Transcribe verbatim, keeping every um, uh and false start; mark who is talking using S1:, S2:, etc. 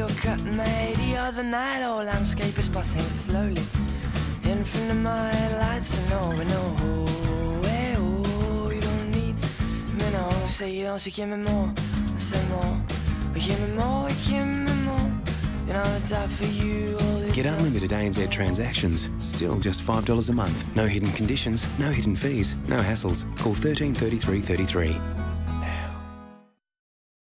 S1: your cut, mate. The other night, our landscape is passing slowly in front of my lights. And oh, and oh, hey, oh, you don't need me, no. Say you don't, so give me more, I say more. But give me more, give me more. You know, I'd die for you.
S2: Get unlimited A N Z transactions, still just five dollars a month. No hidden conditions, no hidden fees, no hassles. Call thirteen thirty-three thirty-three.